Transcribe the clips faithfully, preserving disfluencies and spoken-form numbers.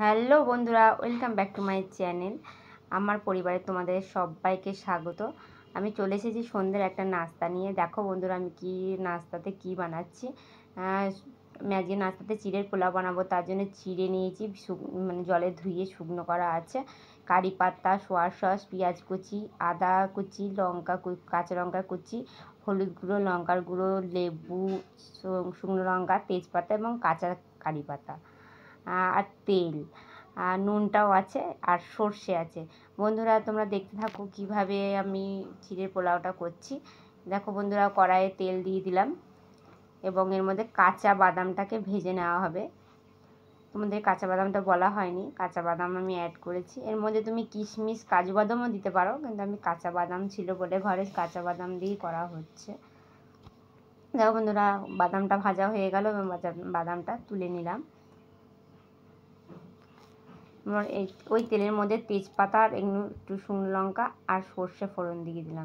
Hello বন্ধুরা, welcome back to my channel. আমার পরিবারে তোমাদের সবাইকে স্বাগত। আমি চলে এসেছি সন্ধ্যের একটা নাস্তা নিয়ে। দেখো বন্ধুরা, আমি কি নাস্তাতে কি বানাচ্ছি। আমি আজকে নাস্তাতে চিড়ের পোলাও বানাবো। তার জন্য চিড়ে নিয়েছি, মানে জলে ধুয়ে শুকনো করা আছে। কারি পাতা, সোয়া সস, পেঁয়াজ কুচি, আদা কুচি, লঙ্কা কাঁচা লঙ্কা কুচি, হলুদ গুঁড়ো, লঙ্কার গুঁড়ো, লেবু, শুকনো লঙ্কা, তেজপাতা এবং কাঁচা কারি পাতা আর তেল, আর নুনটাও আছে, আর সর্ষে আছে। বন্ধুরা, তোমরা দেখতে থাকো কিভাবে আমি চিড়ের পোলাওটা করছি। দেখো বন্ধুরা, কড়াইয়ে তেল দিয়ে দিলাম এবং এর মধ্যে কাঁচা বাদামটাকে ভেজে নেওয়া হবে। তোমাদের কাঁচা বাদামটা বলা হয়নি, কাঁচা বাদাম আমি অ্যাড করেছি। এর মধ্যে তুমি কিশমিশ, কাজু বাদামও দিতে পারো, কিন্তু আমি কাঁচা বাদাম ছিল বলে ঘরে কাঁচা বাদাম দিয়েই করা হচ্ছে। দেখো বন্ধুরা, বাদামটা ভাজা হয়ে গেল এবং বাদামটা তুলে নিলাম। এই ওই তেলের মধ্যে তেজপাতা আর একটু শুকনো লঙ্কা আর সর্ষে ফোড়ন দিয়ে দিলাম,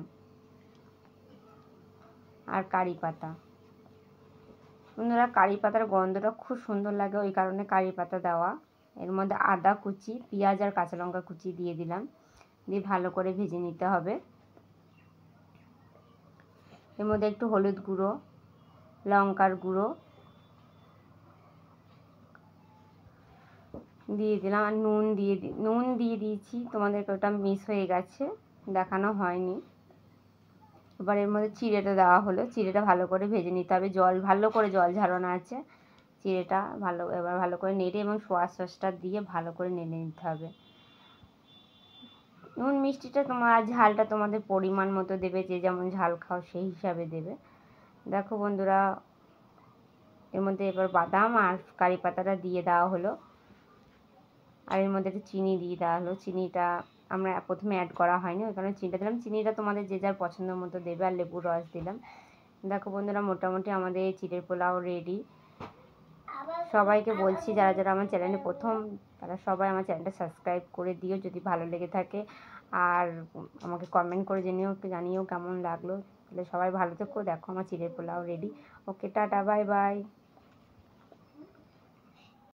আর কারি পাতা। বন্ধুরা, কারি পাতার গন্ধটা খুব সুন্দর লাগে, ওই কারণে কারি পাতা দেওয়া। এর মধ্যে আদা কুচি, পেঁয়াজ আর কাঁচা লঙ্কা কুচি দিয়ে দিলাম, দিয়ে ভালো করে ভেজে নিতে হবে। এর মধ্যে একটু হলুদ গুঁড়ো, লঙ্কার গুঁড়ো দিয়ে দিলাম, আর নুন দিয়ে নুন দিয়ে দিয়েছি। তোমাদেরকে ওটা মিস হয়ে গেছে, দেখানো হয়নি। এবার এর মধ্যে চিড়েটা দেওয়া হলো। চিড়েটা ভালো করে ভেজে নিতে হবে, জল ভালো করে জল ঝরানো আছে। চিড়েটা ভালো এবার ভালো করে নেড়ে এবং সোয়া সসটা দিয়ে ভালো করে নেড়ে নিতে হবে। নুন মিষ্টিটা তোমার ঝালটা তোমাদের পরিমাণ মতো দেবে, যে যেমন ঝাল খাও সেই হিসাবে দেবে। দেখো বন্ধুরা, এর মধ্যে এবার বাদাম আর কারি পাতাটা দিয়ে দেওয়া হলো, আর এর মধ্যে একটু চিনি দিয়ে দেওয়া হলো। চিনিটা আমরা প্রথমে অ্যাড করা হয়নি, ওই কারণে চিনিটা দিলাম। চিনিটা তোমাদের যে যার পছন্দ মতো দেবে, আর লেবুর রস দিলাম। দেখো বন্ধুরা, মোটামুটি আমাদের চিড়ের পোলাও রেডি। সবাইকে বলছি, যারা যারা আমার চ্যানেলে প্রথম, তারা সবাই আমার চ্যানেলটা সাবস্ক্রাইব করে দিও যদি ভালো লেগে থাকে, আর আমাকে কমেন্ট করে জানিও জানিও কেমন লাগলো। তাহলে সবাই ভালো থেকো। দেখো আমার চিড়ের পোলাও ready. Okay, tata, bye by.